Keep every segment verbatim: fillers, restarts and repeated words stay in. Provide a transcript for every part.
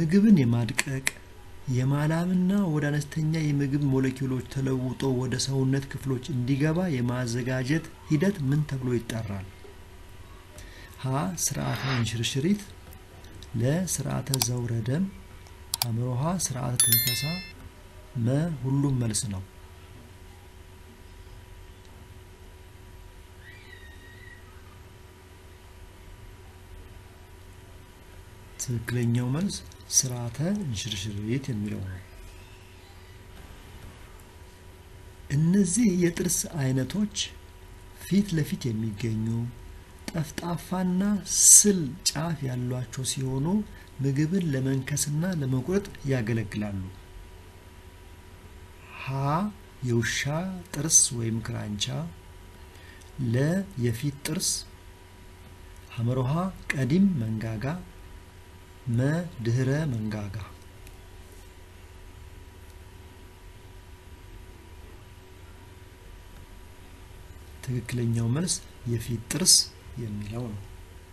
ምግብን የማድቀቅ የማላምና ወደ አነስተኛ የምግብ ሞለኪውሎች ተለውጦ ወደ ሰውነት ክፍሎች እንዲገባ የማዘጋጀት ሂደት ምን ተብሎ ይጠራል? ሀ ስርዓተ እንሽርሽሪት፣ ለ ስርዓተ ዘውረ ደም፣ ሐመሮሃ ስርዓተ ትንፈሳ፣ መ ሁሉም መልስ ነው። ትክክለኛው መልስ ስርዓተ እንሽርሽሪት የሚለው ነው። እነዚህ የጥርስ አይነቶች ፊት ለፊት የሚገኙ ጠፍጣፋና ስል ጫፍ ያሏቸው ሲሆኑ ምግብን ለመንከስና ለመቁረጥ ያገለግላሉ። ሀ የውሻ ጥርስ ወይም ክራንቻ፣ ለ የፊት ጥርስ፣ ሐመሮሃ ቀዲም መንጋጋ፣ መ ድህረ መንጋጋ። ትክክለኛው መልስ የፊት ጥርስ የሚለው ነው።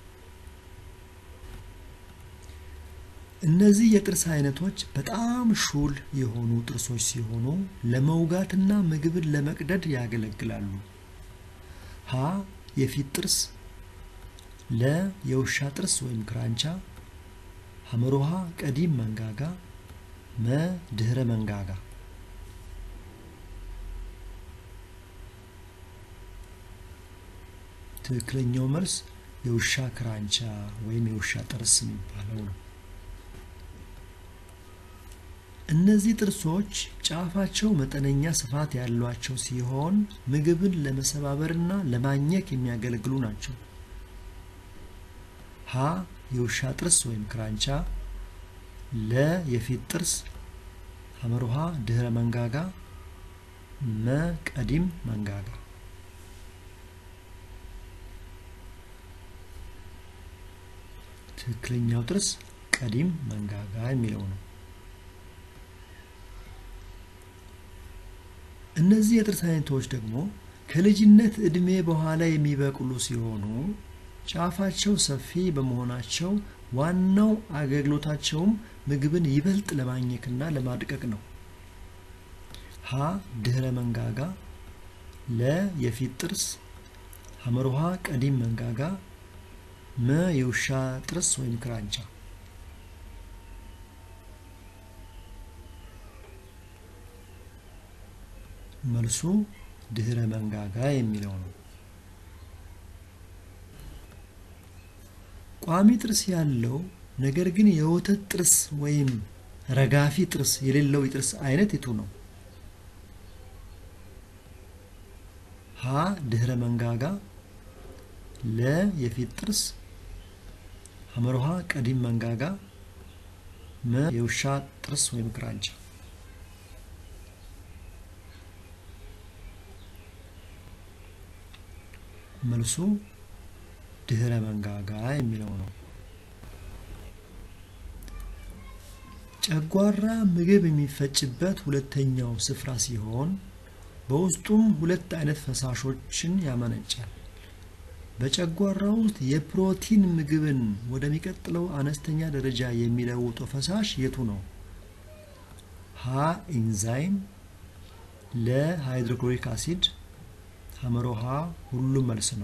እነዚህ የጥርስ አይነቶች በጣም ሹል የሆኑ ጥርሶች ሲሆኑ ለመውጋትና ምግብን ለመቅደድ ያገለግላሉ። ሀ የፊት ጥርስ፣ ለ የውሻ ጥርስ ወይም ክራንቻ፣ ሐመሮሃ ቀዲም መንጋጋ፣ መ ድህረ መንጋጋ። ትክክለኛው መልስ የውሻ ክራንቻ ወይም የውሻ ጥርስ የሚባለው ነው። እነዚህ ጥርሶች ጫፋቸው መጠነኛ ስፋት ያሏቸው ሲሆን ምግብን ለመሰባበርና ለማኘክ የሚያገለግሉ ናቸው። ሀ የውሻ ጥርስ ወይም ክራንቻ፣ ለ የፊት ጥርስ፣ ሐመሮሃ ድህረ መንጋጋ፣ መ ቀዲም መንጋጋ። ትክክለኛው ጥርስ ቀዲም መንጋጋ የሚለው ነው። እነዚህ የጥርስ አይነቶች ደግሞ ከልጅነት እድሜ በኋላ የሚበቅሉ ሲሆኑ ጫፋቸው ሰፊ በመሆናቸው ዋናው አገልግሎታቸውም ምግብን ይበልጥ ለማኘክና ለማድቀቅ ነው። ሀ ድህረ መንጋጋ፣ ለ የፊት ጥርስ፣ ሐመሮሃ ቀዲም መንጋጋ፣ መ የውሻ ጥርስ ወይም ክራንቻ። መልሱ ድህረ መንጋጋ የሚለው ነው። ቋሚ ጥርስ ያለው ነገር ግን የወተት ጥርስ ወይም ረጋፊ ጥርስ የሌለው የጥርስ አይነት የቱ ነው? ሀ ድህረ መንጋጋ፣ ለ የፊት ጥርስ፣ ሐመሮሃ ቀዲም መንጋጋ፣ መ የውሻ ጥርስ ወይም ክራንቻ። መልሱ ድህረ መንጋጋ የሚለው ነው። ጨጓራ ምግብ የሚፈጭበት ሁለተኛው ስፍራ ሲሆን በውስጡም ሁለት አይነት ፈሳሾችን ያመነጫል። በጨጓራ ውስጥ የፕሮቲን ምግብን ወደሚቀጥለው አነስተኛ ደረጃ የሚለውጠው ፈሳሽ የቱ ነው? ሀ ኢንዛይም፣ ለ ሃይድሮክሎሪክ አሲድ፣ ሐመሮሃ ሁሉም መልስ ነው።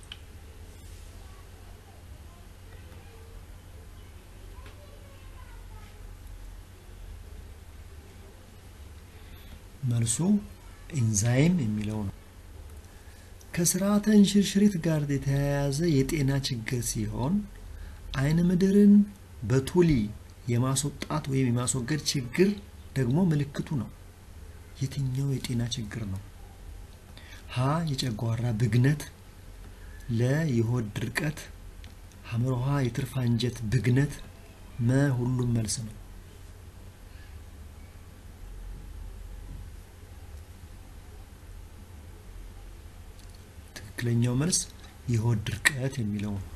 መልሱ ኢንዛይም የሚለው ነው። ከስርዓተ እንሽርሽሪት ጋር የተያያዘ የጤና ችግር ሲሆን አይነ ምድርን በቱሊ የማስወጣት ወይም የማስወገድ ችግር ደግሞ ምልክቱ ነው። የትኛው የጤና ችግር ነው? ሀ የጨጓራ ብግነት፣ ለ የሆድ ድርቀት፣ ሐመሮሃ የትርፍ አንጀት ብግነት፣ መ ሁሉም መልስ ነው። ትክክለኛው መልስ የሆድ ድርቀት የሚለው ነው።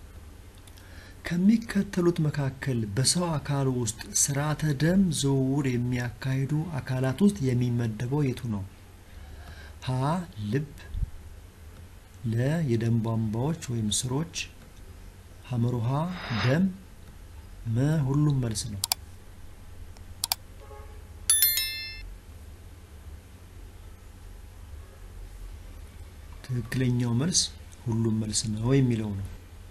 ከሚከተሉት መካከል በሰው አካል ውስጥ ስርዓተ ደም ዝውውር የሚያካሂዱ አካላት ውስጥ የሚመደበው የቱ ነው? ሀ ልብ፣ ለ የደም ቧንቧዎች ወይም ስሮች፣ ሐመሮሃ ደም፣ መ ሁሉም መልስ ነው። ትክክለኛው መልስ ሁሉም መልስ ነው የሚለው ነው።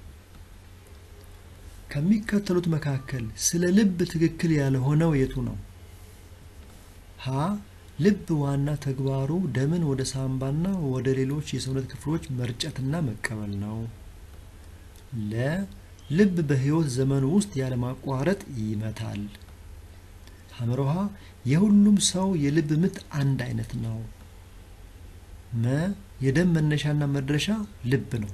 ከሚከተሉት መካከል ስለ ልብ ትክክል ያልሆነው የቱ ነው? ሀ ልብ ዋና ተግባሩ ደምን ወደ ሳምባና ወደ ሌሎች የሰውነት ክፍሎች መርጨትና መቀበል ነው። ለ ልብ በህይወት ዘመኑ ውስጥ ያለማቋረጥ ይመታል። ሐመሮሃ የሁሉም ሰው የልብ ምት አንድ አይነት ነው። መ የደም መነሻና መድረሻ ልብ ነው።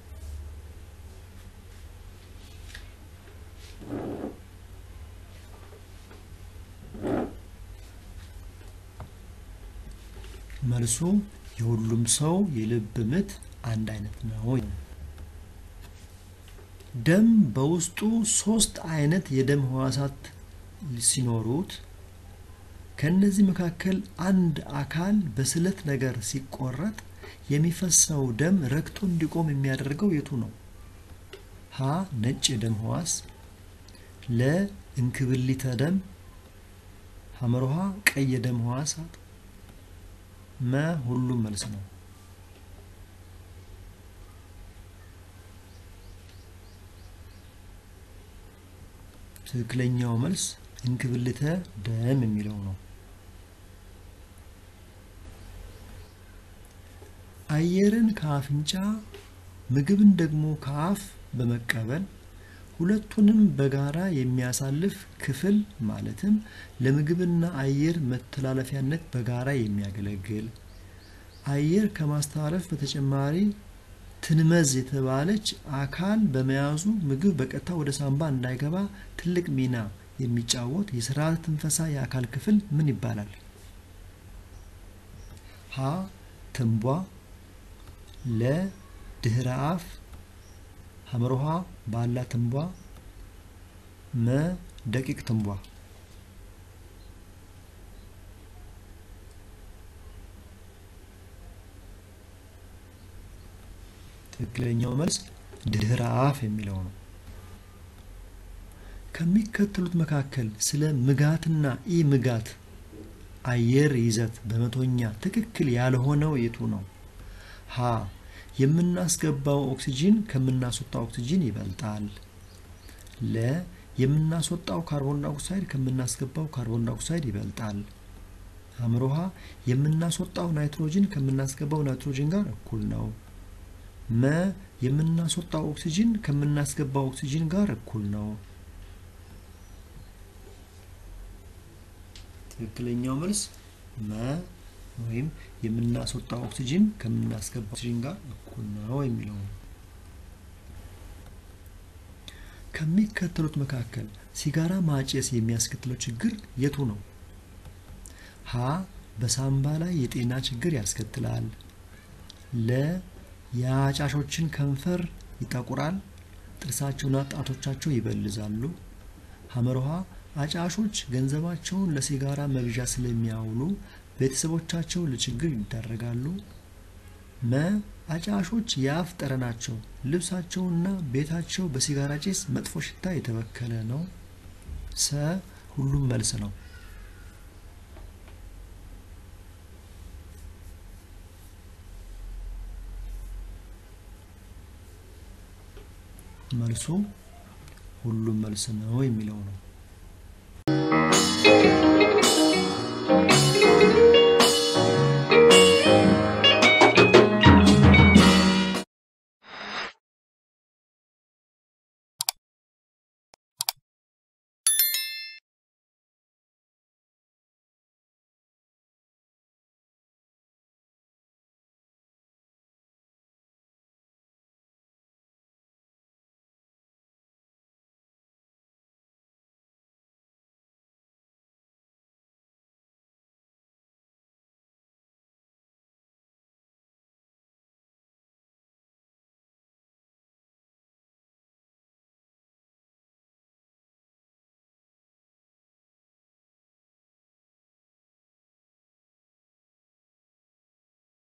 መልሱ የሁሉም ሰው የልብ ምት አንድ አይነት ነው። ደም በውስጡ ሶስት አይነት የደም ህዋሳት ሲኖሩት ከነዚህ መካከል አንድ አካል በስለት ነገር ሲቆረጥ የሚፈሰው ደም ረግቶ እንዲቆም የሚያደርገው የቱ ነው? ሀ ነጭ የደም ህዋስ፣ ለ እንክብሊተ ደም፣ ሐመሮሃ ቀይ የደም ህዋሳት፣ መ ሁሉም መልስ ነው። ትክክለኛው መልስ እንክብልተ ደም የሚለው ነው። አየርን ከአፍንጫ ምግብን ደግሞ ከአፍ በመቀበል ሁለቱንም በጋራ የሚያሳልፍ ክፍል ማለትም ለምግብና አየር መተላለፊያነት በጋራ የሚያገለግል አየር ከማስተላለፍ በተጨማሪ ትንመዝ የተባለች አካል በመያዙ ምግብ በቀጥታ ወደ ሳምባ እንዳይገባ ትልቅ ሚና የሚጫወት የስርዓተ ትንፈሳ የአካል ክፍል ምን ይባላል? ሀ ትንቧ፣ ለ ድህረ አፍ፣ ሐመሮሃ ባላ ትንቧ፣ መ ደቂቅ ትንቧ። ትክክለኛው መልስ ድህረ አፍ የሚለው ነው። ከሚከተሉት መካከል ስለ ምጋትና ኢ ምጋት አየር ይዘት በመቶኛ ትክክል ያልሆነው የቱ ነው? ሀ የምናስገባው ኦክሲጂን ከምናስወጣው ኦክሲጂን ይበልጣል። ለ የምናስወጣው ካርቦን ዳይኦክሳይድ ከምናስገባው ካርቦን ዳይኦክሳይድ ይበልጣል። ሐመሮሃ የምናስወጣው ናይትሮጂን ከምናስገባው ናይትሮጂን ጋር እኩል ነው። መ የምናስወጣው ኦክሲጂን ከምናስገባው ኦክሲጂን ጋር እኩል ነው። ትክክለኛው መልስ መ ወይም የምናስወጣው ኦክሲጂን ከምናስገባው ኦክሲጂን ጋር እኩል ነው የሚለው ነው። ከሚከተሉት መካከል ሲጋራ ማጨስ የሚያስከትለው ችግር የቱ ነው? ሀ በሳምባ ላይ የጤና ችግር ያስከትላል። ለ የአጫሾችን ከንፈር ይጠቁራል፣ ጥርሳቸውና ጣቶቻቸው ይበልዛሉ። ሐመሮሃ አጫሾች ገንዘባቸውን ለሲጋራ መግዣ ስለሚያውሉ ቤተሰቦቻቸው ለችግር ይዳረጋሉ። መ አጫሾች የአፍ ጠረናቸው፣ ልብሳቸውና ቤታቸው በሲጋራ ጭስ መጥፎ ሽታ የተበከለ ነው። ሰ ሁሉም መልስ ነው። መልሱ ሁሉም መልስ ነው የሚለው ነው።